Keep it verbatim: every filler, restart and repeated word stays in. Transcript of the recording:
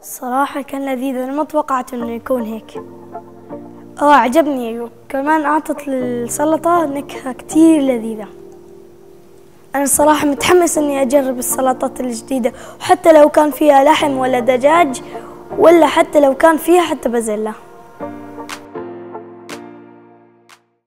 صراحة كان لذيذ، أنا ما توقعت إنه يكون هيك. آه عجبني، كمان أعطت السلطة نكهة كتير لذيذة. أنا الصراحة متحمس إني أجرب السلطات الجديدة، وحتى لو كان فيها لحم ولا دجاج، ولا حتى لو كان فيها حتى بازلاء.